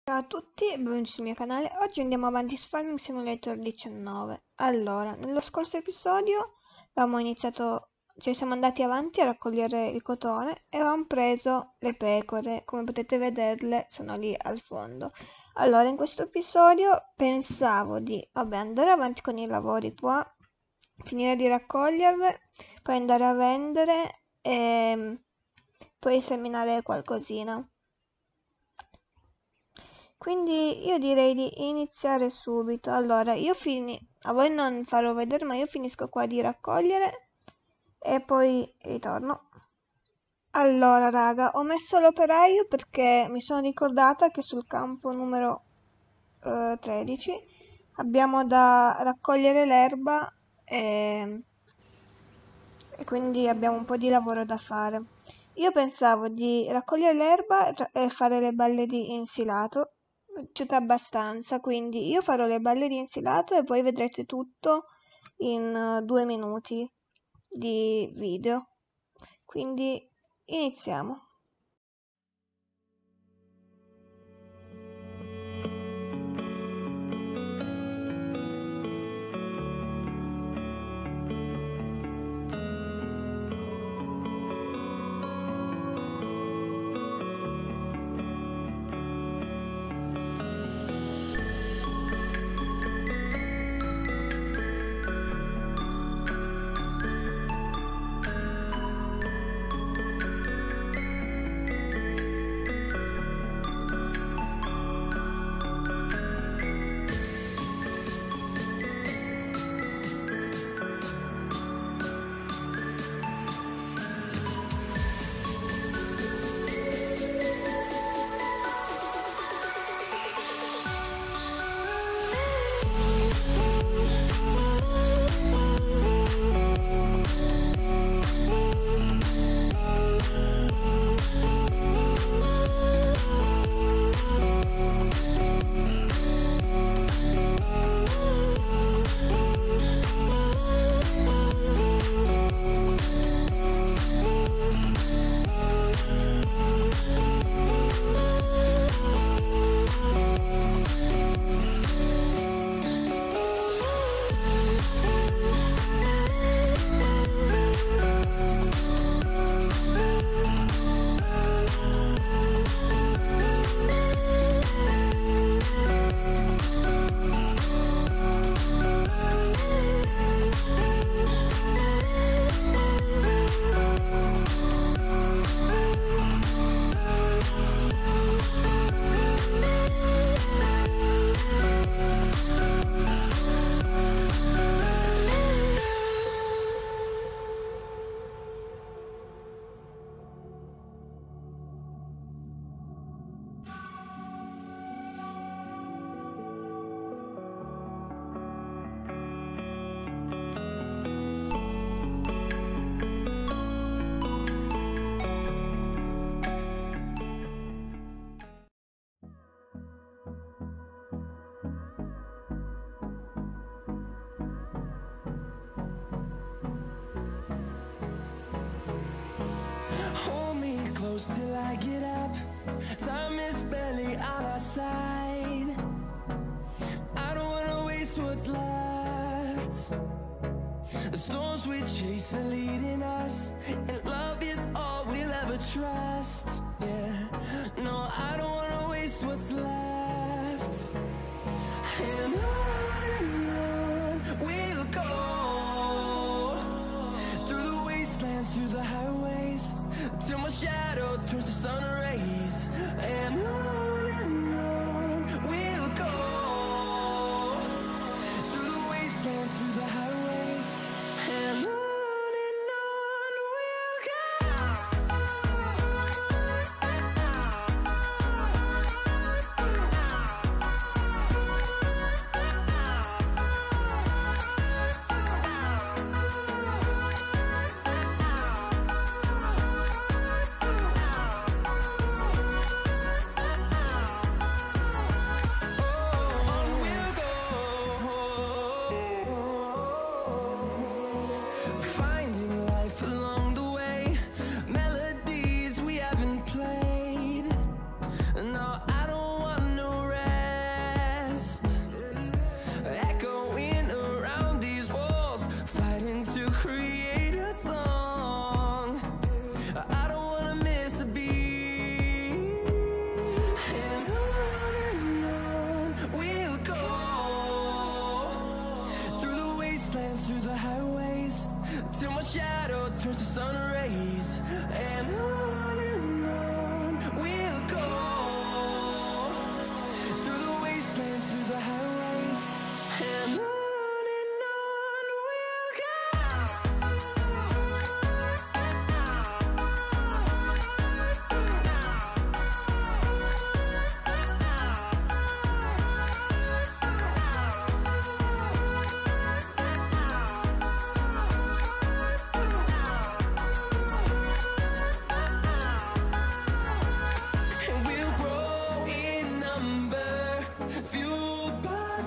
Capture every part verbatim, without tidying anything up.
Ciao a tutti e benvenuti sul mio canale. Oggi andiamo avanti su Farming Simulator diciannove. Allora, nello scorso episodio avevamo iniziato, cioè siamo andati avanti a raccogliere il cotone e avevamo preso le pecore, come potete vederle sono lì al fondo. Allora, in questo episodio pensavo di, vabbè, andare avanti con i lavori qua, finire di raccoglierle, poi andare a vendere e poi seminare qualcosina. Quindi io direi di iniziare subito. Allora, io fini... a voi non farò vedere, ma io finisco qua di raccogliere e poi ritorno. Allora, raga, ho messo l'operaio perché mi sono ricordata che sul campo numero eh, tredici abbiamo da raccogliere l'erba e... e quindi abbiamo un po' di lavoro da fare. Io pensavo di raccogliere l'erba e fare le balle di insilato. Mi è piaciuta abbastanza, quindi io farò le balle di insilato e poi vedrete tutto in uh, due minuti di video. Quindi iniziamo. Till I get up, time is barely on our side. I don't wanna waste what's left. The storms we chase are leading us, and love is all we'll ever trust. Yeah, no, I don't wanna waste what's left. And on and on we'll go, through the wastelands, through the highways, till my shadow turns to sun rays. And on and on we'll go, through the wastelands, through the highways. And on and on we'll go.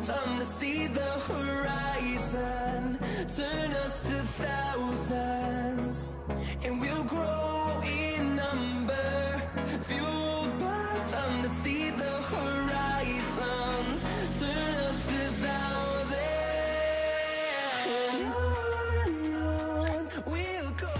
them to see the horizon. Turn us to thousands, and we'll grow in number. Fueled by them to see the horizon. Turn us to thousands, and on and on we'll go.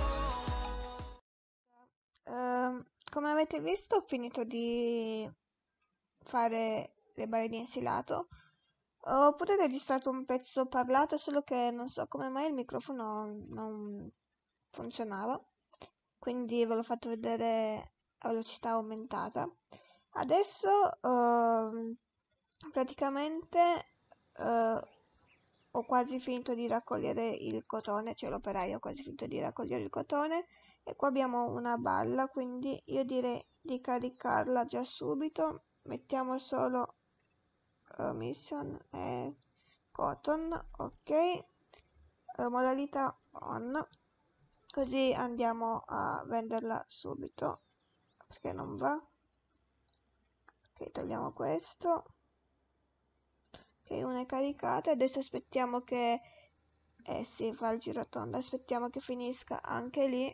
Ehm, come avete visto, ho finito di fare le balle di insilato. Ho pure registrato un pezzo parlato, solo che non so come mai il microfono non funzionava, quindi ve l'ho fatto vedere a velocità aumentata. Adesso ehm, praticamente eh, ho quasi finito di raccogliere il cotone, cioè l'operaio ha quasi finito di raccogliere il cotone, e qua abbiamo una balla, quindi io direi di caricarla già subito. Mettiamo solo uh, mission e cotton, ok, uh, modalità on, così andiamo a venderla subito, perché non va. Ok, togliamo questo. Ok, una è caricata, adesso aspettiamo che eh sì, fa il girotondo, aspettiamo che finisca anche lì,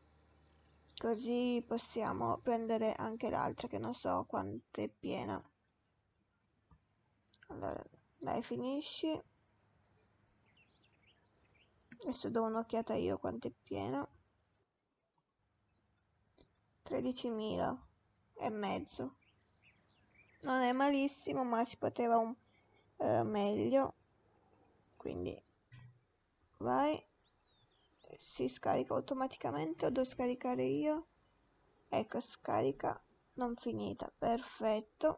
così possiamo prendere anche l'altra, che non so quanto è piena. Allora, dai, finisci. Adesso do un'occhiata io quanto è piena. tredicimila e mezzo. Non è malissimo, ma si poteva un eh, meglio. Quindi vai. Si scarica automaticamente o devo scaricare io? Ecco, scarica non finita. Perfetto.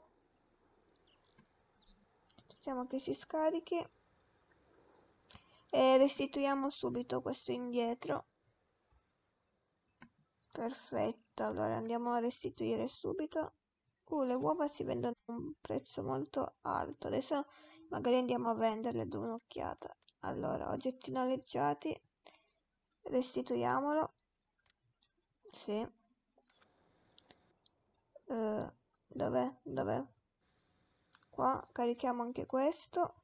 Aspettiamo che si scarichi e restituiamo subito questo indietro. Perfetto, allora andiamo a restituire subito. Uh, le uova si vendono a un prezzo molto alto. Adesso magari andiamo a venderle, do un'occhiata. Allora, oggetti noleggiati, restituiamolo. Sì. Uh, dov'è? Dov'è? Qua carichiamo anche questo.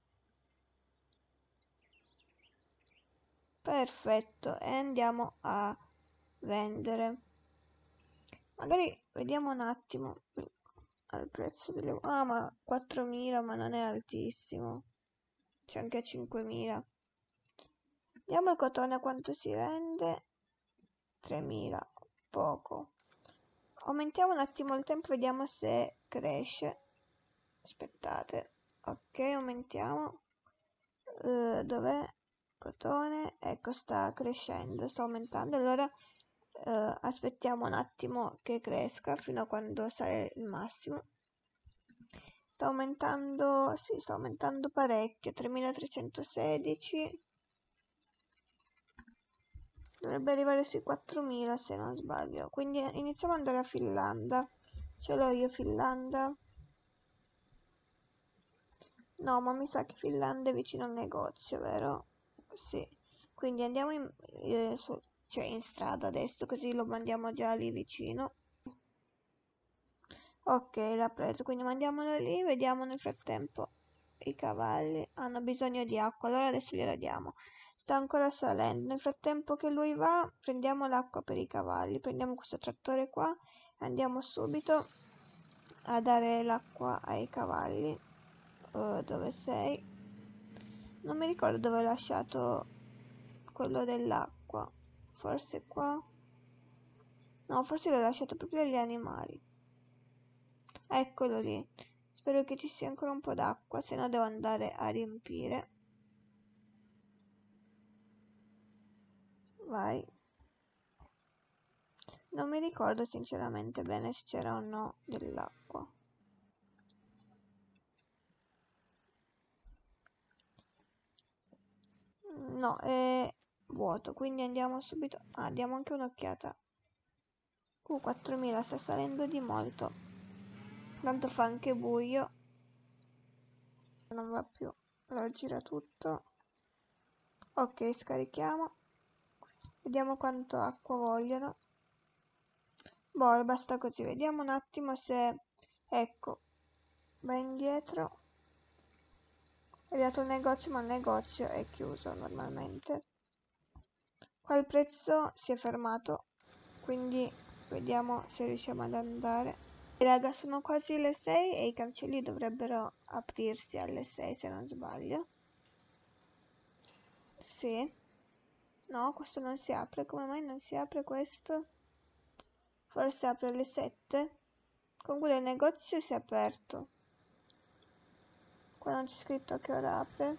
Perfetto, e andiamo a vendere. Magari vediamo un attimo al prezzo delle uova. Ah, ma quattromila, ma non è altissimo. C'è anche a cinquemila. Vediamo il cotone a quanto si vende. tremila, poco. Aumentiamo un attimo il tempo, vediamo se cresce. Aspettate. Ok, aumentiamo. Uh, dov'è? Cotone. Ecco, sta crescendo, sta aumentando. Allora uh, aspettiamo un attimo che cresca fino a quando sale il massimo. Sta aumentando, sì, sta aumentando parecchio. tremilatrecentosedici. Dovrebbe arrivare sui quattromila se non sbaglio. Quindi iniziamo ad andare a Finlandia. Ce l'ho io Finlandia. No, ma mi sa che Finlandia è vicino al negozio, vero? Sì. Quindi andiamo in, eh, su, cioè in strada adesso, così lo mandiamo già lì vicino. Ok, l'ha preso, quindi mandiamolo lì, vediamo nel frattempo. I cavalli hanno bisogno di acqua, allora adesso gliela diamo. Sta ancora salendo. Nel frattempo che lui va, prendiamo l'acqua per i cavalli. Prendiamo questo trattore qua e andiamo subito a dare l'acqua ai cavalli. Uh, dove sei? Non mi ricordo dove ho lasciato quello dell'acqua. Forse qua? No, forse l'ho lasciato proprio agli animali. Eccolo lì. Spero che ci sia ancora un po' d'acqua, se no devo andare a riempire. Vai. Non mi ricordo sinceramente bene se c'era o no dell'acqua. No, è vuoto, quindi andiamo subito. Ah, diamo anche un'occhiata. Uh, quattromila, sta salendo di molto. Tanto fa anche buio. Non va più. Allora gira tutto. Ok, scarichiamo. Vediamo quanto acqua vogliono. Boh, basta così. Vediamo un attimo se... Ecco. Va indietro. È arrivato il negozio, ma il negozio è chiuso normalmente. Qua il prezzo si è fermato, quindi vediamo se riusciamo ad andare. E raga, sono quasi le sei e i cancelli dovrebbero aprirsi alle sei se non sbaglio. Sì. No, questo non si apre. Come mai non si apre questo? Forse apre alle sette? Comunque il negozio si è aperto. Qua non c'è scritto a che ora apre.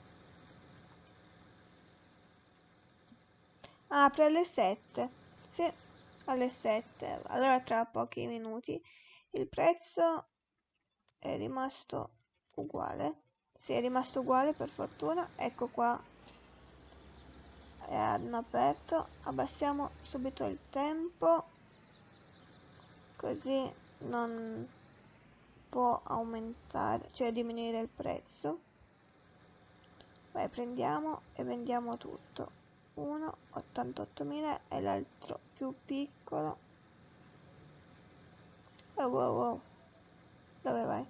Ah, apre alle sette. Sì, alle sette. Allora tra pochi minuti. Il prezzo è rimasto uguale. Sì, è rimasto uguale per fortuna. Ecco qua. E hanno aperto. Abbassiamo subito il tempo. Così non può aumentare, cioè diminuire il prezzo. Vai, prendiamo e vendiamo tutto. Uno ottantottomila e l'altro più piccolo. Oh, wow, wow. Dove vai?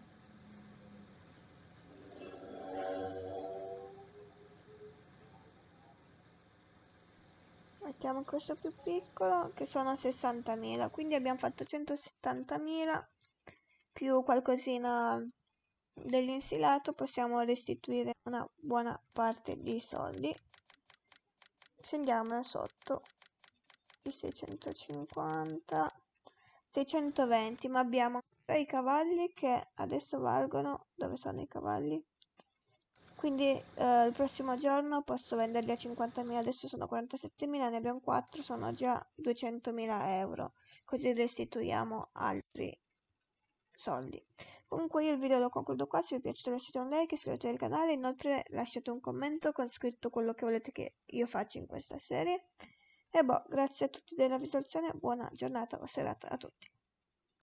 Mettiamo questo più piccolo, che sono sessantamila, quindi abbiamo fatto centosettantamila più qualcosina dell'insilato. Possiamo restituire una buona parte di soldi. Scendiamo sotto i seicentocinquanta, seicentoventi, ma abbiamo i cavalli che adesso valgono. Dove sono i cavalli? Quindi eh, il prossimo giorno posso venderli a cinquantamila, adesso sono quarantasettemila, ne abbiamo quattro, sono già duecentomila euro, così restituiamo altri soldi. Comunque io il video lo concludo qua. Se vi è piaciuto lasciate un like, iscrivetevi al canale, inoltre lasciate un commento con scritto quello che volete che io faccia in questa serie. E boh, grazie a tutti della visualizzazione, buona giornata o serata a tutti.